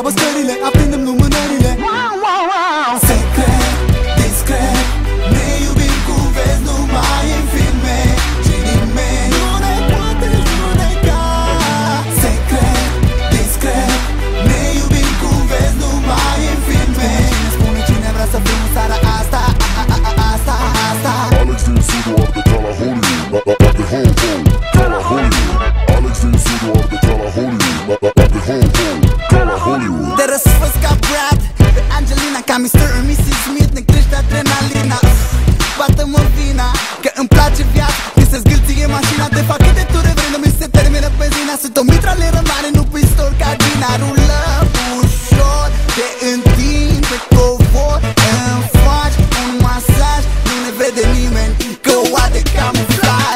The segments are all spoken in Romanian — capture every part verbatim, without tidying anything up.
grabă scările, aprindem lumânările. Secret, discret, ne iubim cum vezi numai în filme și nimeni nu ne poate judeca. Secret, discret, ne iubim cum vezi numai în filme. Cine spune cine vrea să fim în seara asta, asta, asta. Alex din Sudu arde ca la Hollywood, arde ho-ho, ca la Hollywood. Alex din Sudu arde ca la Hollywood, arde ho-ho, ca la Hollywood. Te răsfăți ca Brad, pe Angelina, ca mister și missus Smith. Ne crește adrenalina, bată-mă vina, că îmi place viața. Mi se zgâlție mașina, te fac câte ture vrei, nu mi se termină benzina. Sunt o mitralieră mare, nu pistol ca Dina. Rulăm ușor, te întind pe covor, îmi faci un masaj, nu ne vede nimeni, că o ade camuflaj.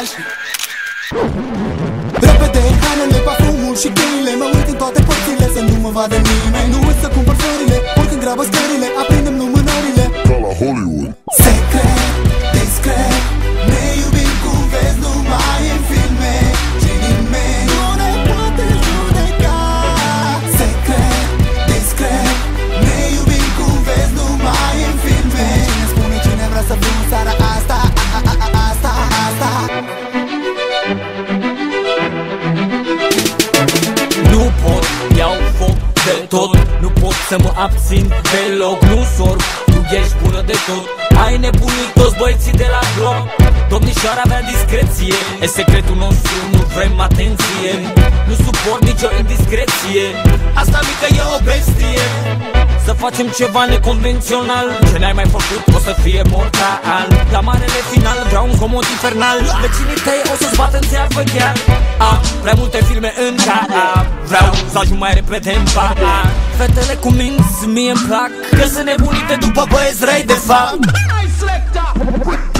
Repede hainele, parfumul și cheile, mă uit în toate părțile să nu mă vadă nimeni. Nu uit să cumpăr florile, oricând grabă scările, aprindem lumânările. Ca la Hollywood. Secret, discret, ne iubim cum vezi numai în filme și nimeni nu ne poate judeca. Secret, discret, ne iubim cum vezi numai în filme. Cine spune cine vrea să fim în seara asta, asta, asta. Nu pot, iau foc de tot, nu pot să mă abțin deloc. Nu sorb, tu ești bună de tot. Ai nebunit toți băieții de la bloc. Domnișoara mea discreție e secretul nostru, nu vrem atenție. Nu suport nicio indiscreție, asta mică e o bestie. Să facem ceva neconvențional, ce n-ai mai făcut o să fie mortal. La marele final vreau un comod infernal. Vecinii tăi o să-ți bată în țeavă chiar. Am prea multe filme în cara, vreau să ajung mai repede în para. Fetele cu minți mie-mi plac, că sunt nebunite după băieți răi de fapt.